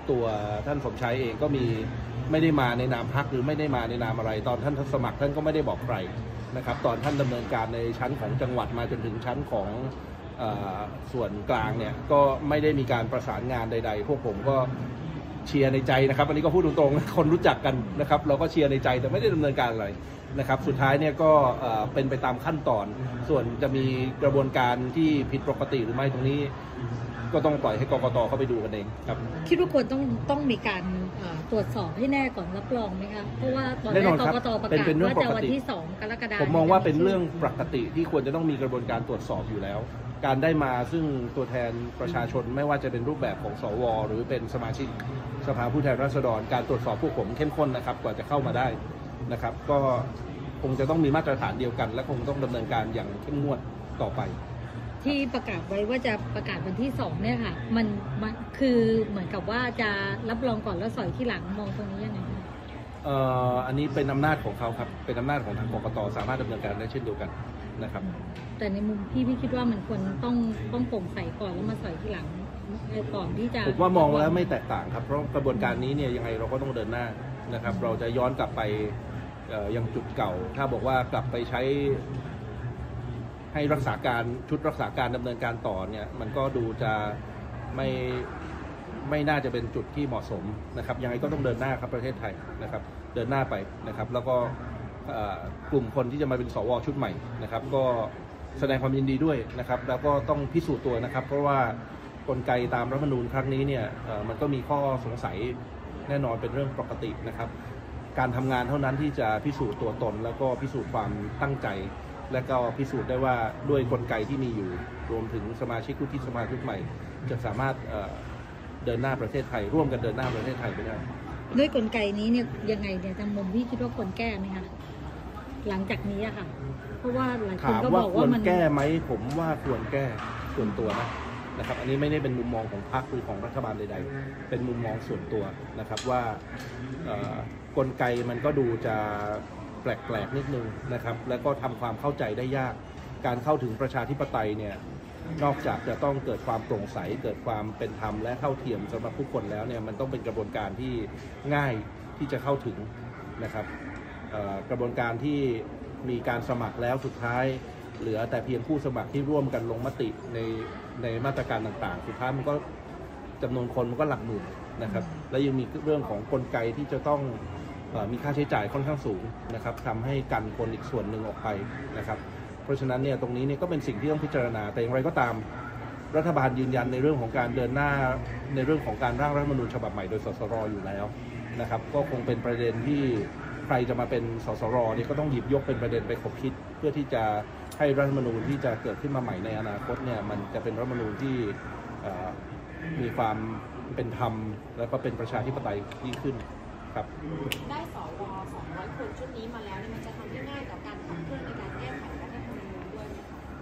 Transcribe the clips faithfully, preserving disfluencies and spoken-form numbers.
ตัวท่านสมชายเองก็มีไม่ได้มาในนามพรรคหรือไม่ได้มาในนามอะไรตอนท่านสมัครท่านก็ไม่ได้บอกใครนะครับตอนท่านดำเนินการในชั้นของจังหวัดมาจนถึงชั้นของส่วนกลางเนี่ยก็ไม่ได้มีการประสานงานใดๆพวกผมก็เชียร์ในใจนะครับอันนี้ก็พูดตรงๆคนรู้จักกันนะครับเราก็เชียร์ในใจแต่ไม่ได้ดำเนินการอะไรนะครับสุดท้ายเนี่ยก็เป็นไปตามขั้นตอนส่วนจะมีกระบวนการที่ผิดปกติหรือไม่ตรงนี้ก็ต้องปล่อยให้กกต.เข้าไปดูกันเองครับคิดว่าควรต้องต้องมีการตรวจสอบให้แน่ก่อนรับรองไหมคะเพราะว่าตอนแรกกกต.ประกาศว่าจะวันที่สองกรกฎาคมผมมองว่าเป็นเรื่องปกติที่ควรจะต้องมีกระบวนการตรวจสอบอยู่แล้วการได้มาซึ่งตัวแทนประชาชนไม่ว่าจะเป็นรูปแบบของสวหรือเป็นสมาชิกสภาผู้แทนราษฎรการตรวจสอบพวกผมเข้มข้นนะครับกว่าจะเข้ามาได้นะครับก็คงจะต้องมีมาตรฐานเดียวกันและคงต้องดำเนินการอย่างเข้มงวดต่อไปที่ประกาศไว้ว่าจะประกาศวันที่สองเนี่ยค่ะมันมันคือเหมือนกับว่าจะรับรองก่อนแล้วสอยที่หลังมองตรงนี้ยังไงเอ่ออันนี้เป็นอำนาจของเขาครับเป็นอำนาจของทางกกต.สามารถดำเนินการได้เช่นเดียวกันนะครับแต่ในมุมพี่พี่คิดว่ามันควรต้องต้องโปร่งใสก่อนแล้วมาสอยที่หลังก่อนที่จะผมว่ามองแล้วไม่แตกต่างครับเพราะกระบวนการนี้เนี่ยยังไงเราก็ต้องเดินหน้านะครับเราจะย้อนกลับไปยังจุดเก่าถ้าบอกว่ากลับไปใช้ให้รักษาการชุดรักษาการดำเนินการต่อเนี่ยมันก็ดูจะไม่ไม่น่าจะเป็นจุดที่เหมาะสมนะครับยังไงก็ต้องเดินหน้าครับประเทศไทยนะครับเดินหน้าไปนะครับแล้วก็กลุ่มคนที่จะมาเป็นสวชุดใหม่นะครับก็แสดงความยินดีด้วยนะครับแล้วก็ต้องพิสูจน์ตัวนะครับเพราะว่ากลไกตามรัฐธรรมนูญครั้งนี้เนี่ยมันก็มีข้อสงสัยแน่นอนเป็นเรื่องปกตินะครับการทำงานเท่านั้นที่จะพิสูจน์ตัวตนแล้วก็พิสูจน์ความตั้งใจและก็พิสูจน์ได้ว่าด้วยกลไกที่มีอยู่รวมถึงสมาชิกวุฒิสภาชุดใหม่จะสามารถเดินหน้าประเทศไทยร่วมกันเดินหน้าประเทศไทยไปได้ด้วยกลไกนี้เนี่ยยังไงเนี่ยทางมุมพี่คิดว่าควรแก้ไหมคะหลังจากนี้อะค่ะเพราะว่าหลายคนก็บอกว่ามันแก้ไหมผมว่าควรแก้ส่วนตัวนะนะครับอันนี้ไม่ได้เป็นมุมมองของพรรคหรือของรัฐบาลใดๆเป็นมุมมองส่วนตัวนะครับว่ากลไกมันก็ดูจะแปลกๆนิดนึงนะครับแล้วก็ทำความเข้าใจได้ยากการเข้าถึงประชาธิปไตยเนี่ยนอกจากจะต้องเกิดความโปร่งใสเกิดความเป็นธรรมและเท่าเทียมสำหรับทุกคนแล้วเนี่ยมันต้องเป็นกระบวนการที่ง่ายที่จะเข้าถึงนะครับกระบวนการที่มีการสมัครแล้วสุดท้ายเหลือแต่เพียงผู้สมัครที่ร่วมกันลงมติในในมาตรการต่างๆสุดท้ายมันก็จำนวนคนมันก็หลักหมื่นนะครับและยังมีเรื่องของกลไกที่จะต้องมีค่าใช้จ่ายค่อนข้างสูงนะครับทำให้กันคนอีกส่วนหนึ่งออกไปนะครับเพราะฉะนั้นเนี่ยตรงนี้เนี่ยก็เป็นสิ่งที่ต้องพิจารณาแต่อย่างไรก็ตามรัฐบาลยืนยันในเรื่องของการเดินหน้าในเรื่องของการร่างรัฐธรรมนูญฉบับใหม่โดยสสรอยู่แล้วนะครับก็คงเป็นประเด็นที่ใครจะมาเป็นสสรนี่ก็ต้องหยิบยกเป็นประเด็นไปคบคิดเพื่อที่จะให้รัฐธรรมนูญที่จะเกิดขึ้นมาใหม่ในอนาคตเนี่ยมันจะเป็นรัฐธรรมนูญที่มีความเป็นธรรมและก็เป็นประชาธิปไตยยิ่งขึ้นครับได้สวสองร้อยคนชุดนี้มาแล้วมันจะทำให้ง่ายต่อการขับเคลื่อนในการแก้ไขรัฐธรรมนูญด้วยไหม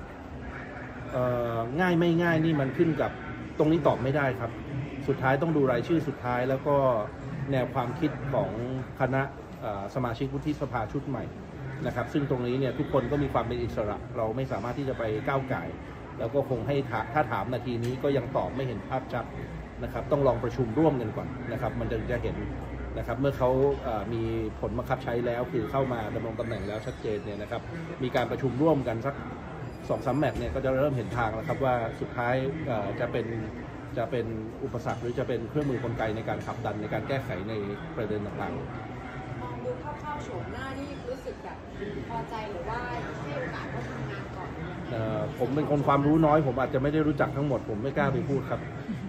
คะง่ายไม่ง่ายนี่มันขึ้นกับตรงนี้ตอบไม่ได้ครับสุดท้ายต้องดูรายชื่อสุดท้ายแล้วก็แนวความคิดของคณะสมาชิกวุฒิสภาชุดใหม่นะครับซึ่งตรงนี้เนี่ยทุกคนก็มีความเป็นอิสระเราไม่สามารถที่จะไปก้าวไก่แล้วก็คงให้ถ้าถามนาทีนี้ก็ยังตอบไม่เห็นภาพชัดนะครับต้องลองประชุมร่วมกันก่อนนะครับมันถึงจะเห็นนะครับเมื่อเขามีผลบังคับใช้แล้วคือเข้ามาดำรงตำแหน่งแล้วชัดเจนเนี่ยนะครับมีการประชุมร่วมกันสักสองสามแมตช์เนี่ยก็จะเริ่มเห็นทางแล้วครับว่าสุดท้ายจะเป็นจะเป็นอุปสรรคหรือจะเป็นเครื่องมือกลไกในการขับดันในการแก้ไขในประเด็นต่างๆมองดูคร่าวๆโฉมหน้านี่รู้สึกแบบพอใจหรือว่าให้โอกาสเขาทำงานก่อนผมเป็นคนความรู้น้อยผมอาจจะไม่ได้รู้จักทั้งหมดผมไม่กล้าไปพูดครับ